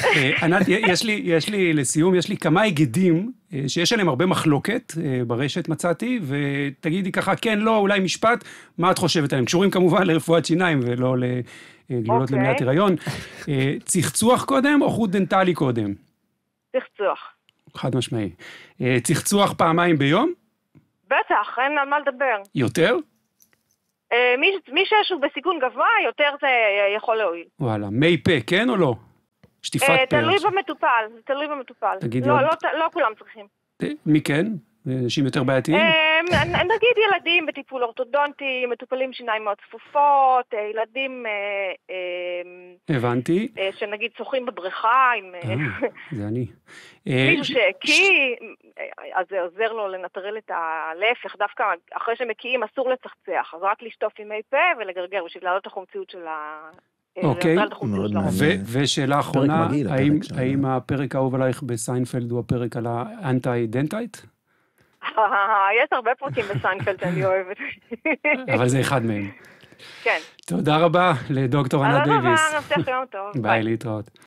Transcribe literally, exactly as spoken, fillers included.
ענת, יש לי, יש לי, לסיום, יש לי כמה היגדים שיש עליהם הרבה מחלוקת ברשת מצאתי, ותגידי ככה, כן, לא, אולי משפט, מה את חושבת עליהם? קשורים כמובן לרפואת שיניים ולא לגלולות למניעת הריון. צחצוח קודם או חוט דנטלי קודם? צחצוח. חד משמעי. צחצוח פעמיים ביום? בטח, אין על מה לדבר. יותר? מי, מי שיש הוא בסיכון גבוה, יותר זה יכול להועיל. וואלה, מי פה, כן או לא? שטיפת פה. תלוי במטופל, תלוי במטופל. תגידי לא, עוד. לא, לא כולם צריכים. מי כן? אנשים יותר בעייתיים? נגיד ילדים בטיפול אורתודונטי, מטופלים שיניים מאוד צפופות, ילדים... הבנתי. שנגיד צוחים בבריכה עם... זה אני. מישהו שהקיא, אז זה עוזר לו לנטרל את הלהפך, דווקא אחרי שמקיאים אסור לצחצח, אז רק לשטוף עם מי פה ולגרגר, בשביל להעלות את החומציות של ה... אוקיי, ושאלה אחרונה, האם הפרק האהוב עלייך בסיינפלד הוא הפרק על האנטי-דנטייט? יש הרבה פרקים בסיינפלד שאני אוהבת. אבל זה אחד מהם. כן. תודה רבה לדוקטור ענת דייוויס. תודה רבה, נפתח יום טוב. ביי, להתראות.